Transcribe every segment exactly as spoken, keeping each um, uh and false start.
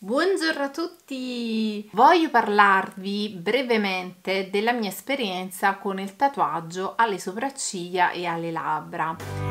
Buongiorno a tutti! Voglio parlarvi brevemente della mia esperienza con il tatuaggio alle sopracciglia e alle labbra.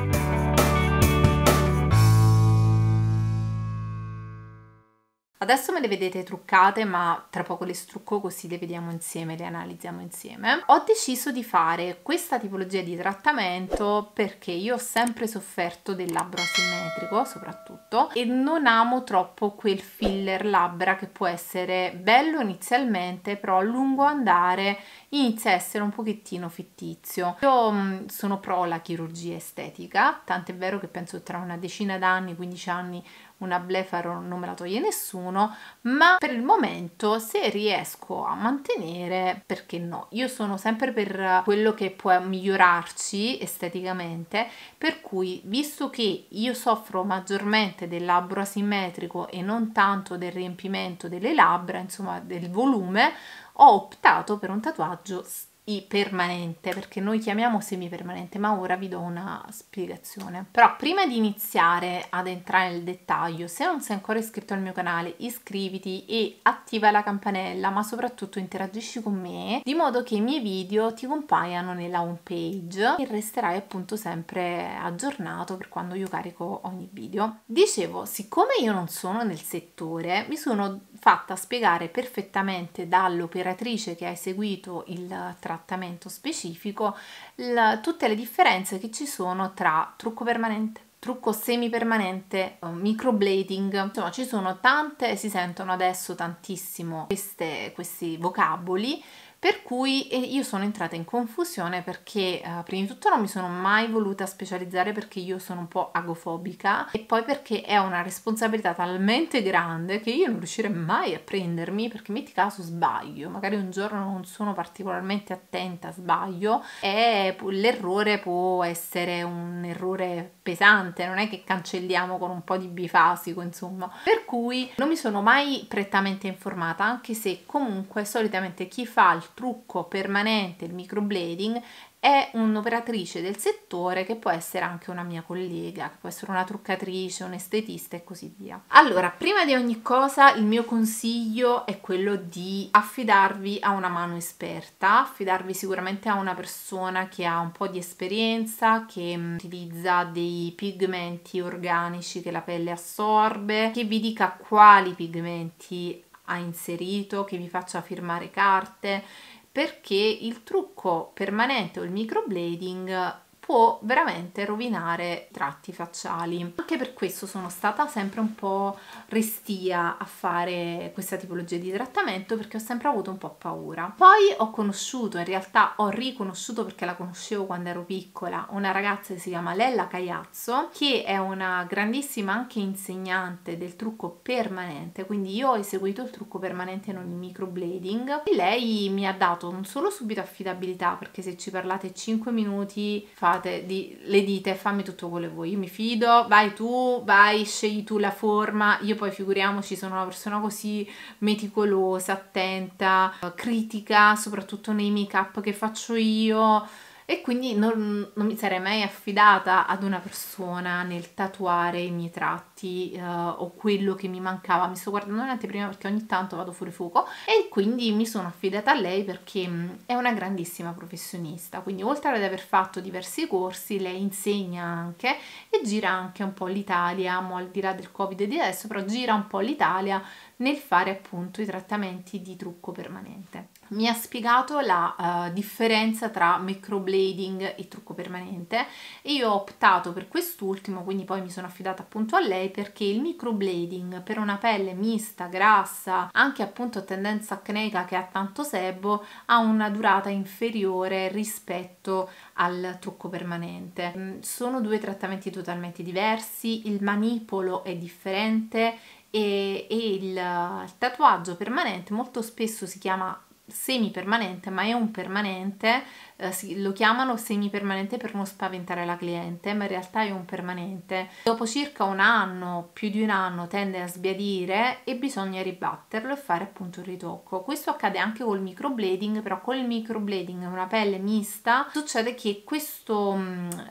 Adesso me le vedete truccate, ma tra poco le strucco così le vediamo insieme, le analizziamo insieme. Ho deciso di fare questa tipologia di trattamento perché io ho sempre sofferto del labbro asimmetrico, soprattutto, e non amo troppo quel filler labbra che può essere bello inizialmente, però a lungo andare inizia a essere un pochettino fittizio. Io mh, sono pro la chirurgia estetica, tant'è vero che penso che tra una decina d'anni, quindici anni, una blefaro non me la toglie nessuno, ma per il momento se riesco a mantenere, perché no? Io sono sempre per quello che può migliorarci esteticamente, per cui visto che io soffro maggiormente del labbro asimmetrico e non tanto del riempimento delle labbra, insomma del volume, ho optato per un tatuaggio permanente, perché noi chiamiamo semipermanente, ma ora vi do una spiegazione. Però prima di iniziare ad entrare nel dettaglio, se non sei ancora iscritto al mio canale, iscriviti e attiva la campanella, ma soprattutto interagisci con me, di modo che i miei video ti compaiano nella home page e resterai appunto sempre aggiornato per quando io carico ogni video. Dicevo, siccome io non sono nel settore, mi sono fatta spiegare perfettamente dall'operatrice che ha eseguito il trattamento specifico la, tutte le differenze che ci sono tra trucco permanente, trucco semipermanente, microblading. Insomma, ci sono tante, si sentono adesso tantissimo queste, questi vocaboli, per cui io sono entrata in confusione perché eh, prima di tutto non mi sono mai voluta specializzare perché io sono un po' agofobica, e poi perché è una responsabilità talmente grande che io non riuscirei mai a prendermi, perché metti caso sbaglio, magari un giorno non sono particolarmente attenta, sbaglio, e l'errore può essere un errore pesante, non è che cancelliamo con un po' di bifasico, insomma. Per cui non mi sono mai prettamente informata, anche se comunque solitamente chi fa il trucco permanente, il microblading, è un'operatrice del settore che può essere anche una mia collega, che può essere una truccatrice, un estetista e così via. Allora, prima di ogni cosa il mio consiglio è quello di affidarvi a una mano esperta, affidarvi sicuramente a una persona che ha un po' di esperienza, che mh, utilizza dei pigmenti organici che la pelle assorbe, che vi dica quali pigmenti ha inserito, che vi faccia firmare carte, perché il trucco permanente o il microblading può veramente rovinare i tratti facciali. Anche per questo sono stata sempre un po' restia a fare questa tipologia di trattamento, perché ho sempre avuto un po' paura. Poi ho conosciuto, in realtà ho riconosciuto perché la conoscevo quando ero piccola, una ragazza che si chiama Lella Caiazzo, che è una grandissima anche insegnante del trucco permanente, quindi io ho eseguito il trucco permanente e non il microblading, e lei mi ha dato non solo subito affidabilità, perché se ci parlate cinque minuti fa Di, le dite fammi tutto quello che vuoi, io mi fido, vai tu, vai, scegli tu la forma. Io poi figuriamoci, sono una persona così meticolosa, attenta, critica, soprattutto nei make up che faccio io, e quindi non, non mi sarei mai affidata ad una persona nel tatuare i miei tratti uh, o quello che mi mancava. Mi sto guardando in anteprima perché ogni tanto vado fuori fuoco, e quindi mi sono affidata a lei perché mh, è una grandissima professionista. Quindi oltre ad aver fatto diversi corsi, lei insegna anche e gira anche un po' l'Italia, mo al di là del Covid di adesso, però gira un po' l'Italia nel fare appunto i trattamenti di trucco permanente. Mi ha spiegato la uh, differenza tra microblading e trucco permanente, e io ho optato per quest'ultimo, quindi poi mi sono affidata appunto a lei, perché il microblading per una pelle mista, grassa, anche appunto a tendenza acneica che ha tanto sebo, ha una durata inferiore rispetto al trucco permanente. Sono due trattamenti totalmente diversi, il manipolo è differente, e, e il, il tatuaggio permanente molto spesso si chiama semipermanente, ma è un permanente, eh, si, lo chiamano semipermanente per non spaventare la cliente, ma in realtà è un permanente. Dopo circa un anno, più di un anno, tende a sbiadire e bisogna ribatterlo e fare appunto il ritocco. Questo accade anche col microblading, però con il microblading, una pelle mista, succede che questo mh,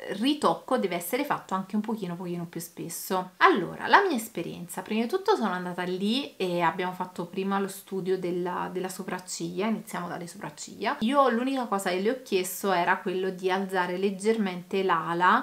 ritocco deve essere fatto anche un pochino pochino più spesso. Allora, la mia esperienza, prima di tutto sono andata lì e abbiamo fatto prima lo studio della, della sopracciglia, iniziamo dalle sopracciglia. Io l'unica cosa che le ho chiesto era quello di alzare leggermente l'ala.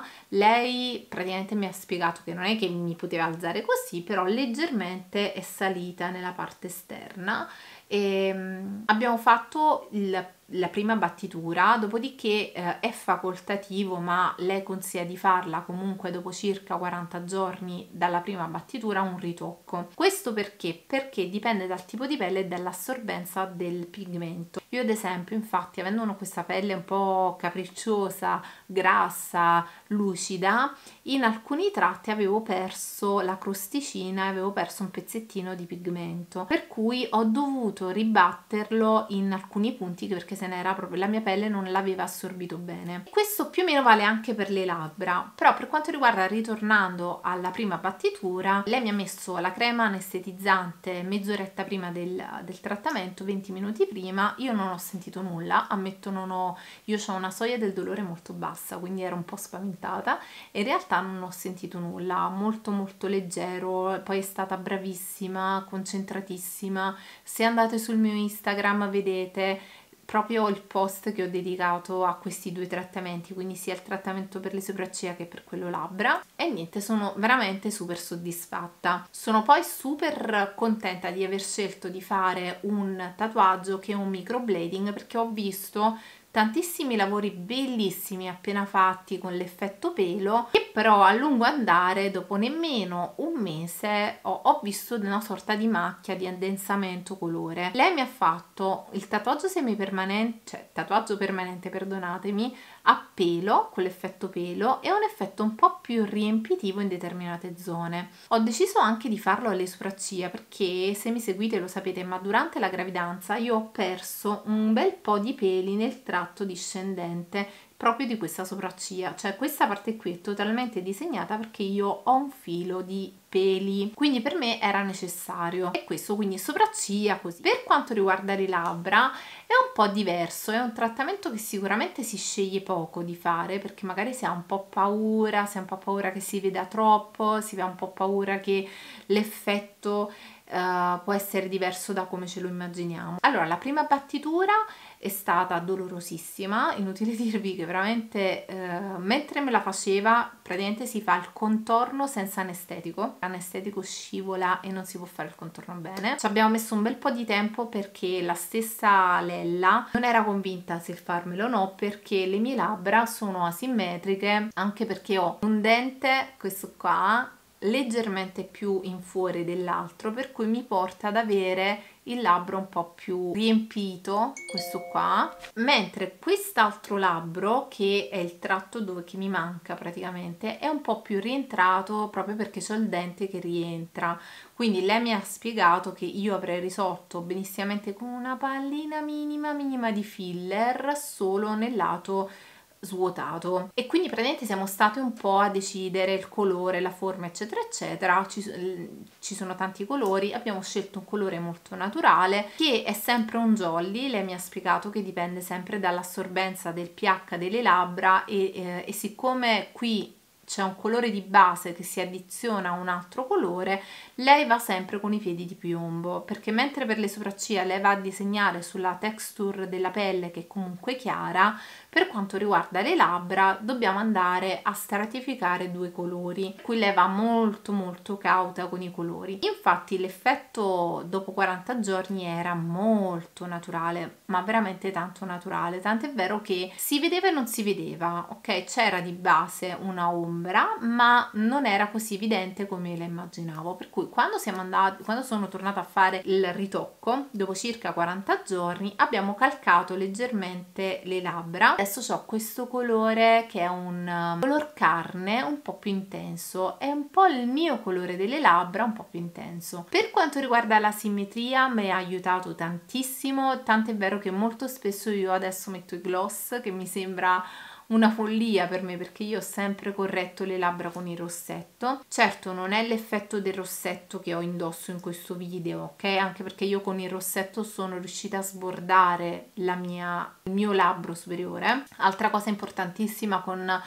Lei praticamente mi ha spiegato che non è che mi poteva alzare così, però leggermente è salita nella parte esterna. E, um, abbiamo fatto il la prima battitura, dopodiché eh, è facoltativo, ma lei consiglia di farla comunque dopo circa quaranta giorni dalla prima battitura, un ritocco. Questo perché? Perché dipende dal tipo di pelle e dall'assorbenza del pigmento. Io ad esempio, infatti, avendo una, questa pelle un po' capricciosa, grassa, lucida, in alcuni tratti avevo perso la crosticina e avevo perso un pezzettino di pigmento, per cui ho dovuto ribatterlo in alcuni punti perché se n'era proprio, la mia pelle non l'aveva assorbito bene. Questo più o meno vale anche per le labbra, però per quanto riguarda, ritornando alla prima battitura, lei mi ha messo la crema anestetizzante mezz'oretta prima del, del trattamento, venti minuti prima. Io non ho sentito nulla, ammetto, non ho, io ho una soglia del dolore molto bassa, quindi ero un po' spaventata e in realtà non ho sentito nulla, molto molto leggero. Poi è stata bravissima, concentratissima. Se andate sul mio Instagram vedete proprio il post che ho dedicato a questi due trattamenti, quindi sia il trattamento per le sopracciglia che per quello labbra, e niente, sono veramente super soddisfatta. Sono poi super contenta di aver scelto di fare un tatuaggio che è un microblading, perché ho visto tantissimi lavori bellissimi appena fatti con l'effetto pelo, che però a lungo andare, dopo nemmeno un mese, ho, ho visto una sorta di macchia di addensamento colore. Lei mi ha fatto il tatuaggio semipermanente, cioè tatuaggio permanente, perdonatemi, a pelo, con l'effetto pelo, e un effetto un po' più riempitivo in determinate zone. Ho deciso anche di farlo alle sopracciglia perché, se mi seguite lo sapete, ma durante la gravidanza io ho perso un bel po' di peli nel tratto discendente proprio di questa sopracciglia, cioè questa parte qui è totalmente disegnata perché io ho un filo di peli, quindi per me era necessario. E questo, quindi sopracciglia così. Per quanto riguarda le labbra è un po' diverso, è un trattamento che sicuramente si sceglie poco di fare, perché magari si ha un po' paura, si ha un po' paura che si veda troppo, si ha un po' paura che l'effetto Uh, può essere diverso da come ce lo immaginiamo. Allora, la prima battitura è stata dolorosissima, inutile dirvi che veramente uh, mentre me la faceva praticamente si fa il contorno senza anestetico, l'anestetico scivola e non si può fare il contorno bene. Ci abbiamo messo un bel po' di tempo perché la stessa Lella non era convinta se farmelo o no, perché le mie labbra sono asimmetriche, anche perché ho un dente, questo qua, leggermente più in fuori dell'altro, per cui mi porta ad avere il labbro un po' più riempito, questo qua, mentre quest'altro labbro, che è il tratto dove che mi manca praticamente, è un po' più rientrato proprio perché c'ho il dente che rientra. Quindi lei mi ha spiegato che io avrei risolto benissimamente con una pallina minima minima di filler solo nel lato svuotato, e quindi praticamente siamo state un po' a decidere il colore, la forma, eccetera eccetera. Ci, ci sono tanti colori, abbiamo scelto un colore molto naturale che è sempre un jolly. Lei mi ha spiegato che dipende sempre dall'assorbenza del pH delle labbra e, eh, e siccome qui c'è un colore di base che si addiziona a un altro colore, lei va sempre con i piedi di piombo, perché mentre per le sopracciglia lei va a disegnare sulla texture della pelle che è comunque chiara, per quanto riguarda le labbra dobbiamo andare a stratificare due colori, qui lei va molto molto cauta con i colori. Infatti l'effetto dopo quaranta giorni era molto naturale, ma veramente tanto naturale, tant'è vero che si vedeva e non si vedeva, ok? C'era di base una ombra, ma non era così evidente come la immaginavo, per cui quando siamo andati, quando sono tornata a fare il ritocco dopo circa quaranta giorni, abbiamo calcato leggermente le labbra. Adesso ho questo colore che è un color carne un po' più intenso, è un po' il mio colore delle labbra, un po' più intenso. Per quanto riguarda la simmetria mi ha aiutato tantissimo, tant'è vero che molto spesso io adesso metto i gloss, che mi sembra una follia per me perché io ho sempre corretto le labbra con il rossetto. Certo non è l'effetto del rossetto che ho indosso in questo video, ok? Anche perché io con il rossetto sono riuscita a sbordare la mia, il mio labbro superiore. Altra cosa importantissima con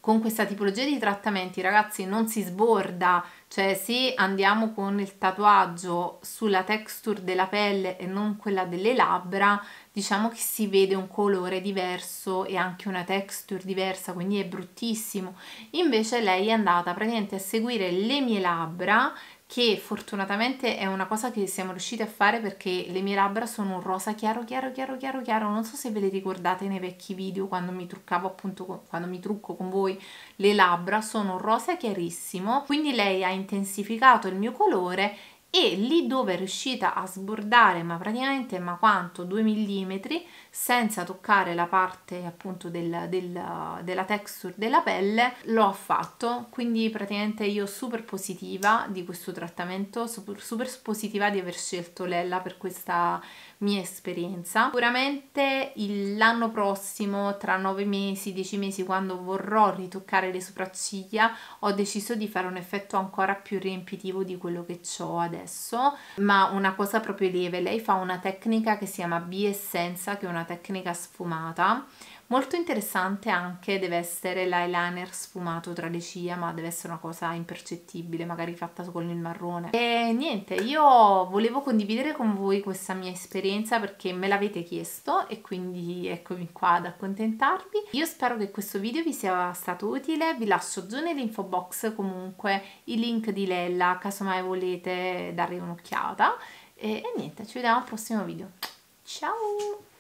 Con questa tipologia di trattamenti, ragazzi, non si sborda, cioè se andiamo con il tatuaggio sulla texture della pelle e non quella delle labbra, diciamo che si vede un colore diverso e anche una texture diversa, quindi è bruttissimo. Invece lei è andata praticamente a seguire le mie labbra, che fortunatamente è una cosa che siamo riusciti a fare perché le mie labbra sono un rosa chiaro chiaro chiaro chiaro chiaro, non so se ve le ricordate nei vecchi video quando mi truccavo appunto con, quando mi trucco con voi le labbra, sono un rosa chiarissimo, quindi lei ha intensificato il mio colore e lì dove è riuscita a sbordare ma praticamente ma quanto due millimetri senza toccare la parte appunto del, del, della texture della pelle, l'ho fatto. Quindi praticamente io super positiva di questo trattamento, super, super positiva di aver scelto Lella per questa mia esperienza. Sicuramente l'anno prossimo, tra nove mesi, dieci mesi, quando vorrò ritoccare le sopracciglia, ho deciso di fare un effetto ancora più riempitivo di quello che ho adesso, ma una cosa proprio lieve. Lei fa una tecnica che si chiama B-Essenza, che è una tecnica sfumata molto interessante. Anche deve essere l'eyeliner sfumato tra le ciglia, ma deve essere una cosa impercettibile, magari fatta con il marrone. E niente, io volevo condividere con voi questa mia esperienza perché me l'avete chiesto e quindi eccomi qua ad accontentarvi. Io spero che questo video vi sia stato utile, vi lascio giù nell'info box comunque i link di Lella, casomai volete dare un'occhiata. E, e niente, ci vediamo al prossimo video. Ciao!